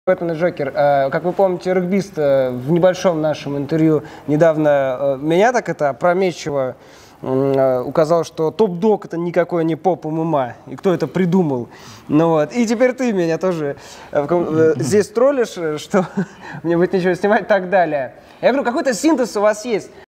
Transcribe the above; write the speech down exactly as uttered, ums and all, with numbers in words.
Бэтмен и Джокер. Как вы помните, регбист в небольшом нашем интервью недавно меня так это опрометчиво указал, что топ-дог это никакой не поп ММА. И кто это придумал. Ну вот. И теперь ты меня тоже здесь троллишь, что мне будет нечего снимать и так далее. Я говорю, какой-то синтез у вас есть.